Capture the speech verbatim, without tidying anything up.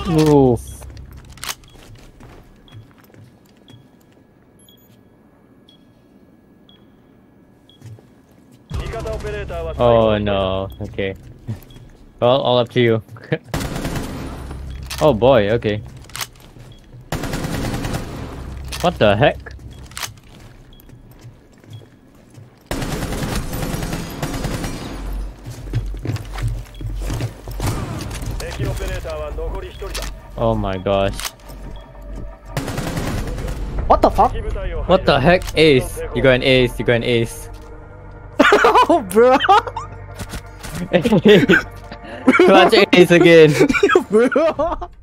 Oof. Oh no, okay. Well, all up to you. Oh boy, okay. What the heck? Oh my gosh. What the fuck? What the heck? Ace. You got an ace, you got an ace. Oh, bro. Clutch ace again. Bro.